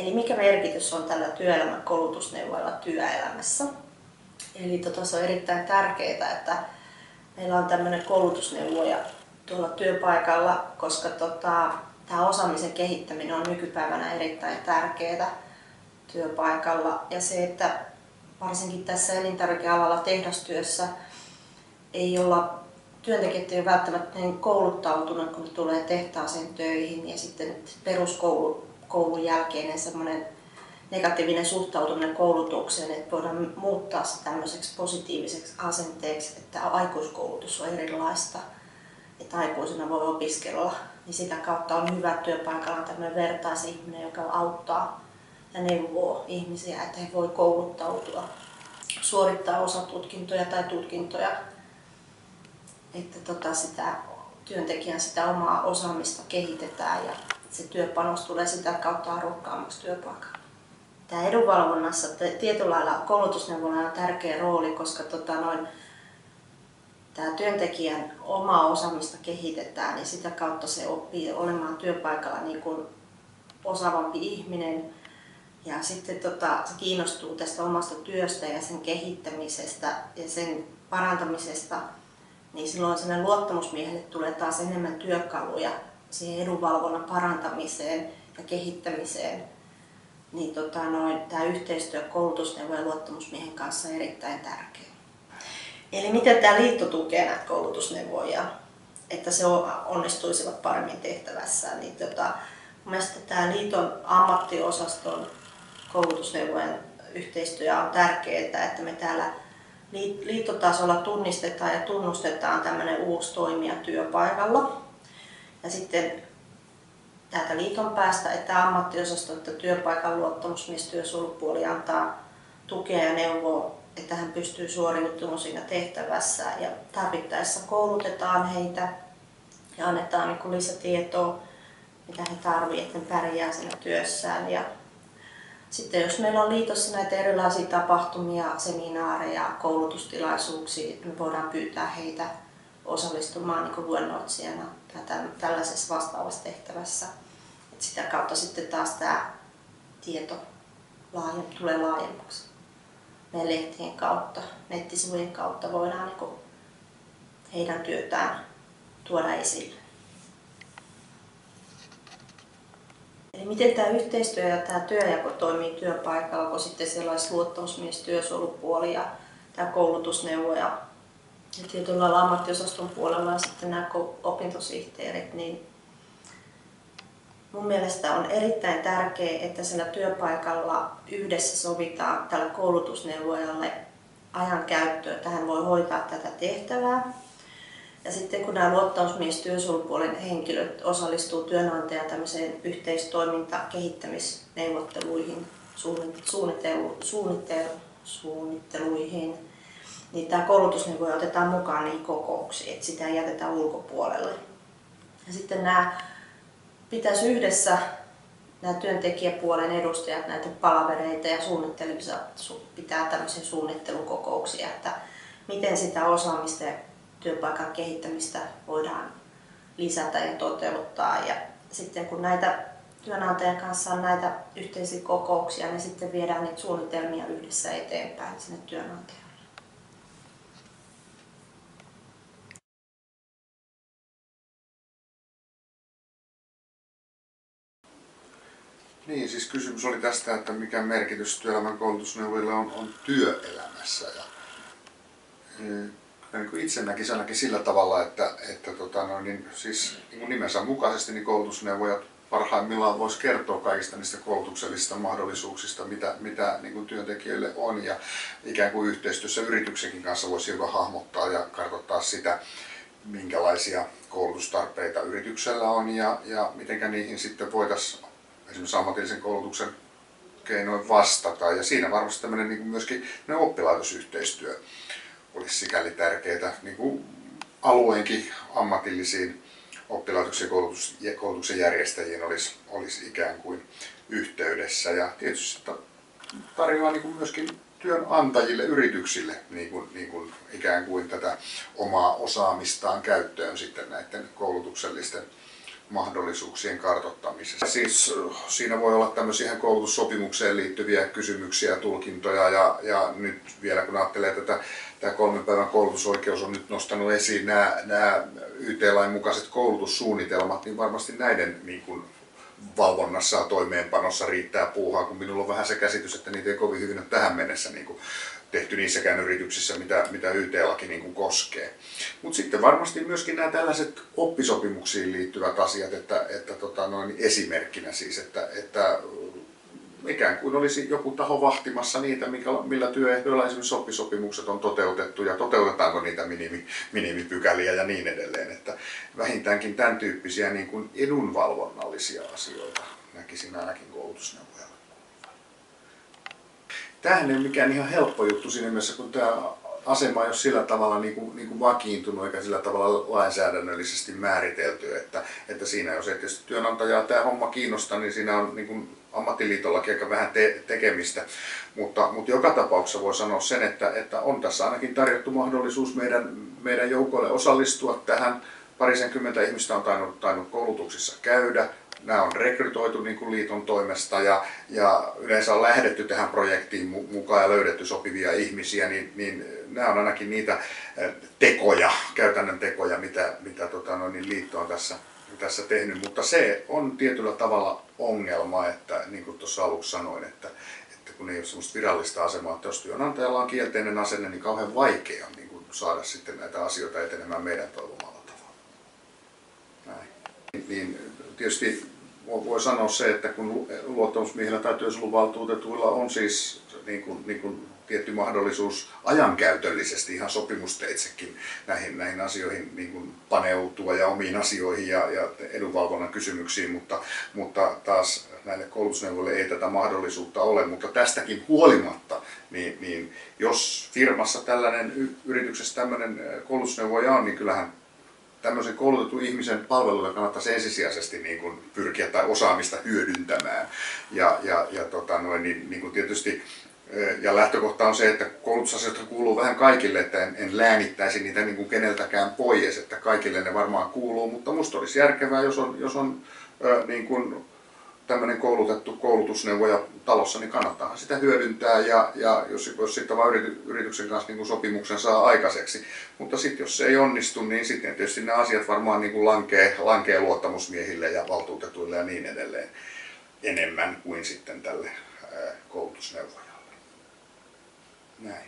Eli mikä merkitys on tällä työelämän koulutusneuvoilla työelämässä? Eli se on erittäin tärkeää, että meillä on tämmöinen koulutusneuvoja tuolla työpaikalla, koska tämä osaamisen kehittäminen on nykypäivänä erittäin tärkeää työpaikalla. Ja se, että varsinkin tässä elintarvikealalla tehdastyössä ei olla työntekijät ei välttämättä niin kouluttautunut, kun tulee tehtaaseen töihin, ja sitten peruskoulun jälkeinen semmoinen negatiivinen suhtautuminen koulutukseen, että voidaan muuttaa se tämmöiseksi positiiviseksi asenteeksi, että aikuiskoulutus on erilaista, että aikuisena voi opiskella, niin sitä kautta on hyvä työpaikalla tämmöinen vertaisihminen, joka auttaa ja neuvoo ihmisiä, että he voi kouluttautua, suorittaa osatutkintoja tai tutkintoja, että sitä työntekijän sitä omaa osaamista kehitetään ja se työpanos tulee sitä kautta arvokkaammaksi työpaikalla. Tämä edunvalvonnassa tietyllä lailla koulutusneuvonnalla on tärkeä rooli, koska tämä työntekijän omaa osaamista kehitetään ja sitä kautta se oppii olemaan työpaikalla niin kuin osaavampi ihminen ja sitten se kiinnostuu tästä omasta työstä ja sen kehittämisestä ja sen parantamisesta, niin silloin sinne luottamusmiehelle tulee taas enemmän työkaluja siihen edunvalvonnan parantamiseen ja kehittämiseen. Niin tämä yhteistyö koulutusneuvon ja luottamusmiehen kanssa on erittäin tärkeä. Eli miten tämä liitto tukee näitä koulutusneuvoja, että se onnistuisivat paremmin tehtävässään. Niin mielestäni tämä liiton ammattiosaston koulutusneuvojen yhteistyö on tärkeää, että me täällä liittotasolla tunnistetaan ja tunnustetaan tämmöinen uusi toimija työpaikalla. Ja sitten täältä liiton päästä, että ammattiosasto, että työpaikan luottamusmies, työsuojelupuoli antaa tukea ja neuvoa, että hän pystyy suoriutumaan siinä tehtävässä. Ja tarvittaessa koulutetaan heitä ja annetaan lisätietoa, mitä he tarvitsevat, että he pärjää siinä työssään. Ja sitten jos meillä on liitossa näitä erilaisia tapahtumia, seminaareja, koulutustilaisuuksia, me voidaan pyytää heitä osallistumaan luennoitsijana tällaisessa vastaavassa tehtävässä. Et sitä kautta sitten taas tämä tieto tulee laajemmaksi. Meidän lehtien kautta, nettisivujen kautta voidaan heidän työtään tuoda esille. Eli miten tämä yhteistyö ja tämä työjako toimii työpaikalla, kun sitten siellä olisi luottamusmies, työsuojelupuoli ja tämä koulutusneuvo ja tietyllä lailla ammattiosaston puolella ja sitten nämä opintosihteerit, niin mun mielestä on erittäin tärkeää, että siellä työpaikalla yhdessä sovitaan tällä koulutusneuvojalle ajan käyttöä, että hän voi hoitaa tätä tehtävää. Ja sitten kun nämä luottamusmies työsuojelupuolen henkilöt osallistuu työnantajan tämmöiseen kehittämisneuvotteluihin, suunnitteluihin, niin tämä koulutusneuvoja otetaan mukaan niihin kokouksiin, että sitä ei jätetä ulkopuolelle. Ja sitten pitäisi yhdessä nämä työntekijäpuolen edustajat näitä palavereita ja suunnittelemista pitää tämmöisiä suunnittelukokouksia, että miten sitä osaamista ja työpaikan kehittämistä voidaan lisätä ja toteuttaa. Ja sitten kun näitä työnantajan kanssa on näitä yhteisiä kokouksia, niin sitten viedään niitä suunnitelmia yhdessä eteenpäin sinne työnantajalle. Niin, siis kysymys oli tästä, että mikä merkitys työelämän koulutusneuvojilla on työelämässä. Ja, niin kuin itse näkisin ainakin sillä tavalla, että siis niin kuin nimensä mukaisesti niin koulutusneuvojat parhaimmillaan voisi kertoa kaikista niistä koulutuksellisista mahdollisuuksista, mitä niin kuin työntekijöille on, ja ikään kuin yhteistyössä yrityksenkin kanssa voisi hiukan hahmottaa ja kartoittaa sitä, minkälaisia koulutustarpeita yrityksellä on ja mitenkä niihin sitten voitaisiin esimerkiksi ammatillisen koulutuksen keinoin vastata. Ja siinä varmasti tämmöinen niin kuin myöskin oppilaitosyhteistyö olisi sikäli tärkeää niin kuin alueenkin ammatillisiin oppilaitoksiin ja koulutuksen järjestäjiin olisi ikään kuin yhteydessä. Ja tietysti tarjoaa niin kuin myöskin työnantajille, yrityksille niin kuin ikään kuin tätä omaa osaamistaan käyttöön sitten näiden koulutuksellisten mahdollisuuksien kartoittamisessa. Siis siinä voi olla tämmöisiä koulutussopimukseen liittyviä kysymyksiä ja tulkintoja ja nyt vielä kun ajattelee tätä, tämä 3 päivän koulutusoikeus on nyt nostanut esiin nämä YT-lain mukaiset koulutussuunnitelmat, niin varmasti näiden niin kuin valvonnassa ja toimeenpanossa riittää puuhaa, kun minulla on vähän se käsitys, että niitä ei kovin hyvin ole tähän mennessä niin kuin tehty niissäkään yrityksissä, mitä YT-laki niin kuin koskee. Mutta sitten varmasti myöskin nämä tällaiset oppisopimuksiin liittyvät asiat, että esimerkkinä siis, että ikään kuin olisi joku taho vahtimassa niitä, millä työehdoilla esimerkiksi oppisopimukset on toteutettu ja toteutetaanko niitä minimipykäliä ja niin edelleen. Että vähintäänkin tämän tyyppisiä niin kuin edunvalvonnallisia asioita näkisin ainakin koulutusneuvojalla. Tämähän ei ole mikään ihan helppo juttu siinä mielessä, kun tämä asema ei ole sillä tavalla niin kuin vakiintunut eikä sillä tavalla lainsäädännöllisesti määritelty, että siinä jos ei tietysti työnantajaa tämä homma kiinnostaa, niin siinä on niin kuin ammattiliitollakin aika vähän tekemistä. Mutta joka tapauksessa voi sanoa sen, että on tässä ainakin tarjottu mahdollisuus meidän joukoille osallistua tähän. 20 ihmistä on tainnut koulutuksissa käydä. Nämä on rekrytoitu niin kuin liiton toimesta ja yleensä on lähdetty tähän projektiin mukaan ja löydetty sopivia ihmisiä, niin nämä on ainakin niitä tekoja, käytännön tekoja, mitä liitto on tässä tehnyt. Mutta se on tietyllä tavalla ongelma, että niin kuin tuossa aluksi sanoin, että kun ei ole sellaista virallista asemaa, että jos työnantajalla on kielteinen asenne, niin kauhean vaikea on niin kuin saada sitten näitä asioita etenemään meidän toivomalla tavalla. Näin. Niin, tietysti voi sanoa se, että kun luottamusmiehillä tai työsuojeluvaltuutetuilla on siis niin kuin tietty mahdollisuus ajankäytöllisesti ihan sopimusteitsekin näihin asioihin niin kuin paneutua ja omiin asioihin ja edunvalvonnan kysymyksiin, mutta taas näille koulutusneuvoille ei tätä mahdollisuutta ole, mutta tästäkin huolimatta, niin jos firmassa yrityksessä tämmöinen koulutusneuvoja on, niin kyllähän tämmöisen koulutetun ihmisen palveluita kannattaisi ensisijaisesti niin kuin pyrkiä tai osaamista hyödyntämään. Niin kuin tietysti, ja lähtökohta on se, että koulutusasiat kuuluu vähän kaikille, että en läänittäisi niitä niin kuin keneltäkään pois, että kaikille ne varmaan kuuluu, mutta musta olisi järkevää, jos on niin kuin tämmöinen koulutettu koulutusneuvoja talossa, niin kannattaa sitä hyödyntää ja jos sitten vaan yrityksen kanssa niin kuin sopimuksen saa aikaiseksi. Mutta sitten jos se ei onnistu, niin sitten tietysti nämä asiat varmaan niin kuin lankee luottamusmiehille ja valtuutetuille ja niin edelleen enemmän kuin sitten tälle koulutusneuvojalle. Näin.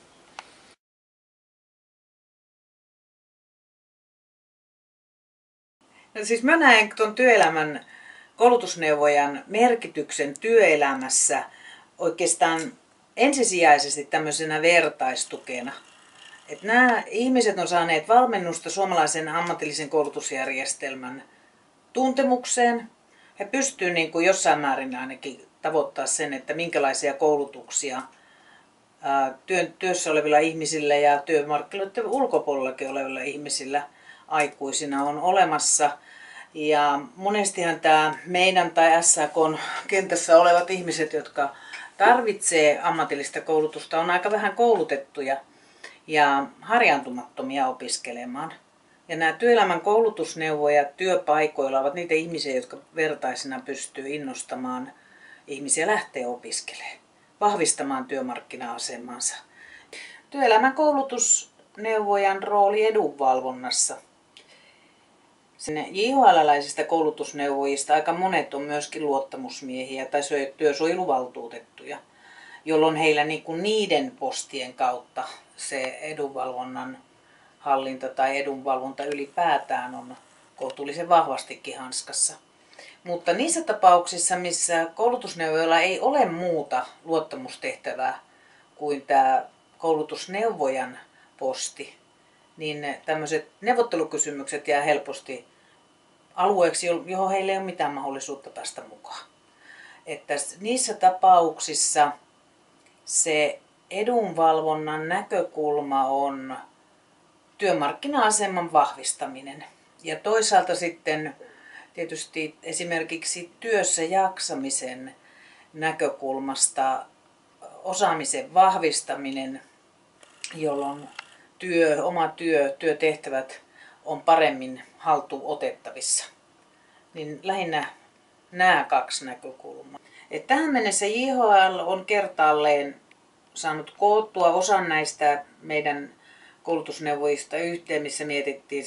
No siis mä näen tuon työelämän koulutusneuvojan merkityksen työelämässä oikeastaan ensisijaisesti tämmöisenä vertaistukena. Että nämä ihmiset on saaneet valmennusta suomalaisen ammatillisen koulutusjärjestelmän tuntemukseen. He pystyvät niin kuin jossain määrin ainakin tavoittaa sen, että minkälaisia koulutuksia työssä olevilla ihmisillä ja työmarkkinoiden ulkopuolellakin olevilla ihmisillä aikuisina on olemassa. Ja monestihan tämä meidän tai SAK:n kentässä olevat ihmiset, jotka tarvitsee ammatillista koulutusta, on aika vähän koulutettuja ja harjaantumattomia opiskelemaan. Ja nämä työelämän koulutusneuvojat työpaikoilla ovat niitä ihmisiä, jotka vertaisina pystyy innostamaan ihmisiä lähteä opiskelemaan, vahvistamaan työmarkkina-asemansa. Työelämän koulutusneuvojan rooli edunvalvonnassa. JHL-läisistä koulutusneuvojista aika monet on myöskin luottamusmiehiä tai työsuojeluvaltuutettuja, jolloin heillä niiden postien kautta se edunvalvonnan hallinta tai edunvalvonta ylipäätään on kohtuullisen vahvastikin hanskassa. Mutta niissä tapauksissa, missä koulutusneuvojalla ei ole muuta luottamustehtävää kuin tämä koulutusneuvojan posti, niin tämmöiset neuvottelukysymykset jää helposti alueeksi, johon heillä ei ole mitään mahdollisuutta päästä mukaan. Että niissä tapauksissa se edunvalvonnan näkökulma on työmarkkina-aseman vahvistaminen. Ja toisaalta sitten tietysti esimerkiksi työssä jaksamisen näkökulmasta osaamisen vahvistaminen, jolloin työtehtävät on paremmin haltuun otettavissa. Niin lähinnä nämä kaksi näkökulmaa. Et tähän mennessä JHL on kertaalleen saanut koottua osan näistä meidän koulutusneuvojista yhteen, missä mietittiin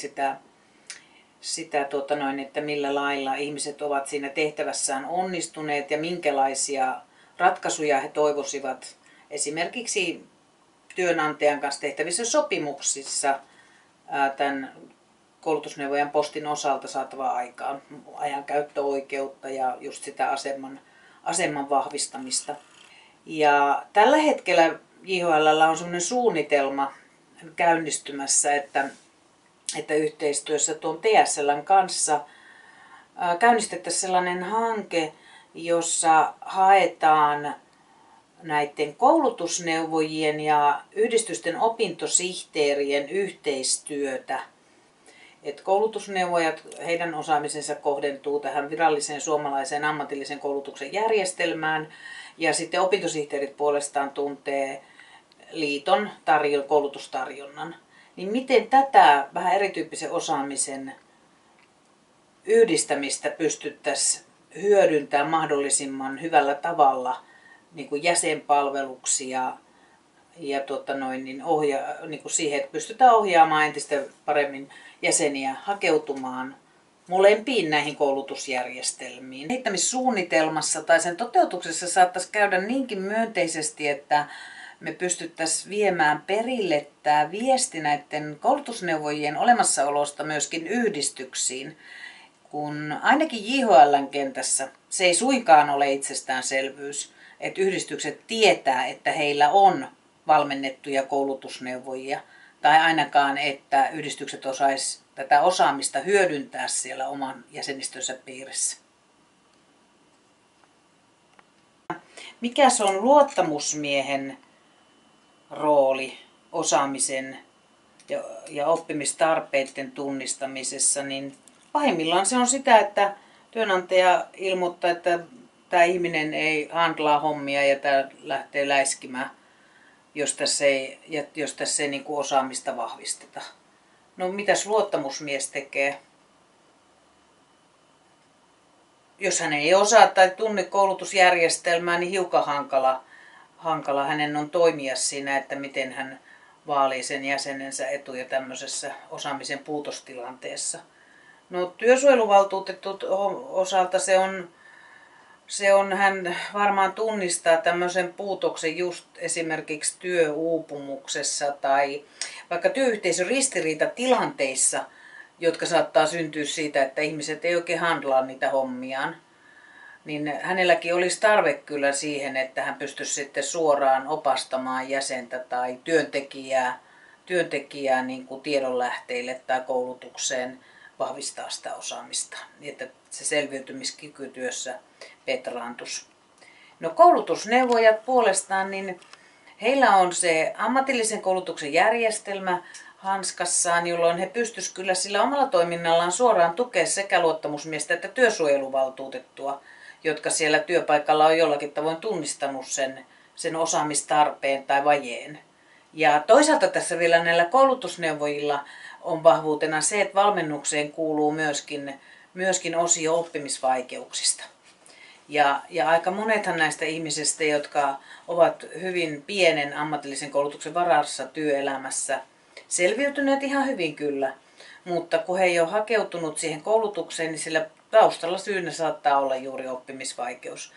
että millä lailla ihmiset ovat siinä tehtävässään onnistuneet ja minkälaisia ratkaisuja he toivoisivat esimerkiksi työnantajan kanssa tehtävissä sopimuksissa tämän koulutusneuvojan postin osalta saatavaa aikaan, ajankäyttöoikeutta ja just sitä aseman vahvistamista. Ja tällä hetkellä JHL:llä on sellainen suunnitelma käynnistymässä, että yhteistyössä tuon TSL:n kanssa käynnistettäisiin sellainen hanke, jossa haetaan näiden koulutusneuvojien ja yhdistysten opintosihteerien yhteistyötä. Et koulutusneuvojat, heidän osaamisensa kohdentuu tähän viralliseen suomalaiseen ammatillisen koulutuksen järjestelmään ja sitten opintosihteerit puolestaan tuntee liiton koulutustarjonnan. Niin miten tätä vähän erityyppisen osaamisen yhdistämistä pystyttäisiin hyödyntämään mahdollisimman hyvällä tavalla niin kuin jäsenpalveluksi ja siihen, että pystytään ohjaamaan entistä paremmin jäseniä hakeutumaan molempiin näihin koulutusjärjestelmiin. Kehittämissuunnitelmassa tai sen toteutuksessa saattaisi käydä niinkin myönteisesti, että me pystyttäisiin viemään perille tämä viesti näiden koulutusneuvojien olemassaolosta myöskin yhdistyksiin, kun ainakin JHL:n kentässä se ei suinkaan ole itsestäänselvyys, että yhdistykset tietää, että heillä on valmennettuja koulutusneuvojia, tai ainakaan, että yhdistykset osaisi tätä osaamista hyödyntää siellä oman jäsenistönsä piirissä. Mikä se on luottamusmiehen rooli osaamisen ja oppimistarpeiden tunnistamisessa, niin pahimmillaan se on sitä, että työnantaja ilmoittaa, että tämä ihminen ei handlaa hommia ja tämä lähtee läiskimään, jos tässä ei niin kuin osaamista vahvisteta. No mitäs luottamusmies tekee? Jos hän ei osaa tai tunne koulutusjärjestelmää, niin hiukan hankala hänen on toimia siinä, että miten hän vaalii sen jäsenensä etuja tämmöisessä osaamisen puutostilanteessa. No työsuojeluvaltuutetut osalta hän varmaan tunnistaa tämmöisen puutoksen just esimerkiksi työuupumuksessa tai vaikka työyhteisön ristiriitatilanteissa, jotka saattaa syntyä siitä, että ihmiset ei oikein handlaa niitä hommiaan. Niin hänelläkin olisi tarve kyllä siihen, että hän pystyisi sitten suoraan opastamaan jäsentä tai työntekijää niin kuin tiedonlähteille tai koulutukseen vahvistaa sitä osaamista, niin että se selviytymiskyky työssä petraantus. No koulutusneuvojat puolestaan, niin heillä on se ammatillisen koulutuksen järjestelmä hanskassaan, jolloin he pystyisivät kyllä sillä omalla toiminnallaan suoraan tukea sekä luottamusmiestä että työsuojeluvaltuutettua, jotka siellä työpaikalla on jollakin tavoin tunnistanut sen osaamistarpeen tai vajeen. Ja toisaalta tässä vielä näillä koulutusneuvojilla on vahvuutena se, että valmennukseen kuuluu myöskin osio oppimisvaikeuksista. Ja aika monethan näistä ihmisistä, jotka ovat hyvin pienen ammatillisen koulutuksen varassa työelämässä, selviytyneet ihan hyvin kyllä, mutta kun he ei ole hakeutunut siihen koulutukseen, niin sillä taustalla syynä saattaa olla juuri oppimisvaikeus.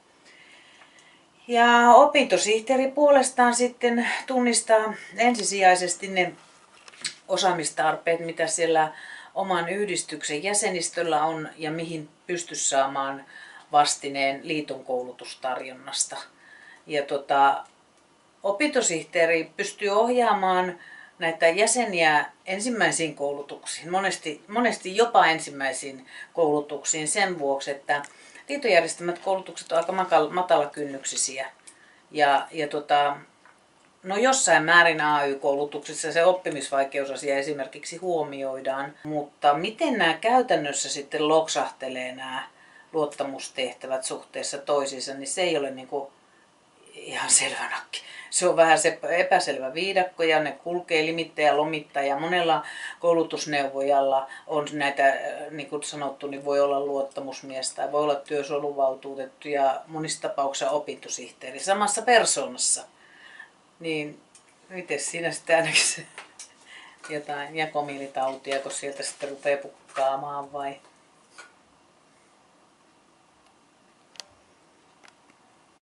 Ja opintosihteeri puolestaan sitten tunnistaa ensisijaisesti ne osaamistarpeet, mitä siellä oman yhdistyksen jäsenistöllä on ja mihin pystyisi saamaan vastineen liiton koulutustarjonnasta. Ja opintosihteeri pystyy ohjaamaan näitä jäseniä ensimmäisiin koulutuksiin, monesti jopa ensimmäisiin koulutuksiin sen vuoksi, että liiton järjestämät koulutukset ovat aika matalakynnyksisiä. No jossain määrin AY-koulutuksissa se oppimisvaikeusasia esimerkiksi huomioidaan, mutta miten nämä käytännössä sitten loksahtelee nämä luottamustehtävät suhteessa toisiinsa, niin se ei ole niin kuin ihan selvä nakki. se on vähän se epäselvä viidakko ja ne kulkee limittäjä, lomittaja. Monella koulutusneuvojalla on näitä, niin kuin sanottu, niin voi olla luottamusmies tai voi olla työsuojeluvaltuutettu ja monissa tapauksissa opintosihteeri samassa persoonassa. Niin miten siinä sitten ainakin se jotain jakomielitautia, kun sieltä sitten rupeaa pukkaamaan vai?